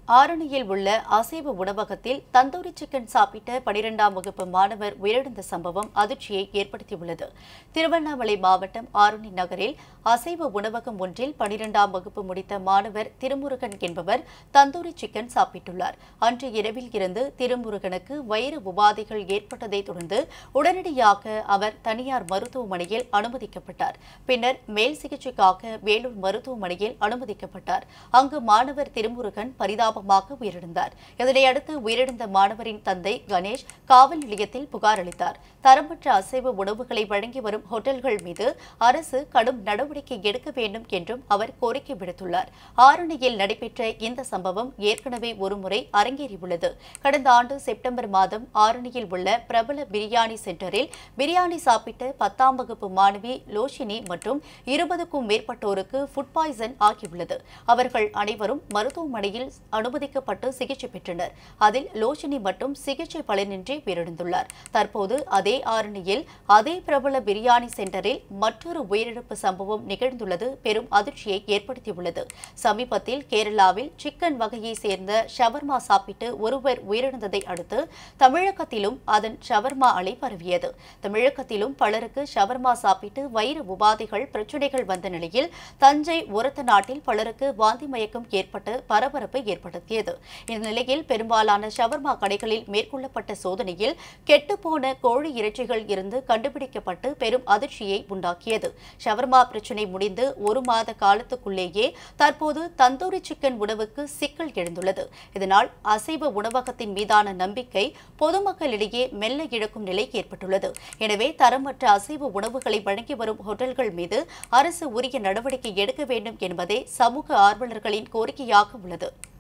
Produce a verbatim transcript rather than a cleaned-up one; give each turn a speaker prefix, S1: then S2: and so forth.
S1: ஆரணியில் உள்ள அசைவ உணவகத்தில் தந்தூரி சிக்கன் சாப்பிட்ட பனிரெண்டாம் வகுப்பு மாணவர் உயிரிழந்த சம்பவம் அதிர்ச்சியை ஏற்படுத்தியுள்ளது. திருவண்ணாமலை மாவட்டம் ஆரணி நகரில் அசைவ உணவகம் ஒன்றில் பனிரெண்டாம் வகுப்பு முடித்த மாணவர் திருமுருகன் என்பவர் தந்தூரி சிக்கன் சாப்பிட்டுள்ளார். அன்று இரவில் இருந்து திருமுருகனுக்கு வயிறு உபாதைகள் ஏற்பட்டதை தொடர்ந்து உடனடியாக அவர் தனியார் மருத்துவமனையில் அனுமதிக்கப்பட்டார். பின்னர் மேல் சிகிச்சைக்காக வேலூர் மருத்துவமனையில் அனுமதிக்கப்பட்டார். அங்கு மாணவர் திருமுருகன் பரிதாப உயிரிழந்தார். இதனையடுத்து உயிரிழந்த மாணவரின் தந்தை கணேஷ் காவல் நிலையத்தில் புகார் அளித்தார். தரமற்ற அசைவ உணவுகளை வழங்கி வரும் ஹோட்டல்கள் மீது அரசு கடும் நடவடிக்கை எடுக்க வேண்டும் என்றும் அவர் கோரிக்கை விடுத்துள்ளார். ஆரணியில் நடைபெற்ற இந்த சம்பவம் ஏற்கனவே ஒருமுறை அரங்கேறியுள்ளது. கடந்த ஆண்டு செப்டம்பர் மாதம் ஆரணியில் உள்ள பிரபல பிரியாணி சென்டரில் பிரியாணி சாப்பிட்ட பத்தாம் வகுப்பு மாணவி லோஷினி மற்றும் இருபதுக்கும் மேற்பட்டோருக்கு ஃபுட் பாய்சன் ஆகியுள்ளது. அவர்கள் அனைவரும் மருத்துவமனையில் அனுமதிக்கப்பட்டு சிகிச்சை பெற்றனர். அதில் லோஷினி மட்டும் சிகிச்சை பலனின்றி உயிரிழந்துள்ளார். தற்போது அதே ஆரணியில் அதே பிரபல பிரியாணி சென்டரில் மற்றொரு உயிரிழப்பு சம்பவம் நிகழ்ந்துள்ளது பெரும் அதிர்ச்சியை ஏற்படுத்தியுள்ளது. சமீபத்தில் கேரளாவில் சிக்கன் வகையை சேர்ந்த ஷவர்மா சாப்பிட்டு ஒருவர் உயிரிழந்ததை அடுத்து தமிழகத்திலும் அதன் ஷவர்மா அலை பரவியது. தமிழகத்திலும் பலருக்கு ஷவர்மா சாப்பிட்டு வயிறு உபாதைகள் பிரச்சினைகள் வந்த நிலையில் தஞ்சை ஒரத்த நாட்டில் பலருக்கு வாந்தி மயக்கம் ஏற்பட்டு பரபரப்பு ஏற்படுத்தியது. இந்த நிலையில் பெரும்பாலான ஷவர்மா கடைகளில் மேற்கொள்ளப்பட்ட சோதனையில் கெட்டுப்போன கோழி இறைச்சிகள் இருந்து கண்டுபிடிக்கப்பட்டு பெரும் அதிர்ச்சியை உண்டாக்கியது. ஷவர்மா பிரச்சினை முடிந்து ஒரு மாத காலத்துக்குள்ளேயே தற்போது தந்தூரி சிக்கன் உணவுக்கு சிக்கல் எழுந்துள்ளது. இதனால் அசைவ உணவகத்தின் மீதான நம்பிக்கை பொதுமக்களிடையே மெல்ல இழக்கும் நிலை ஏற்பட்டுள்ளது. எனவே தரமற்ற அசைவ உணவுகளை வழங்கி வரும் ஹோட்டல்கள் மீது அரசு உரிய நடவடிக்கை எடுக்க வேண்டும் என்பதே சமூக ஆர்வலர்களின் கோரிக்கையாக உள்ளது.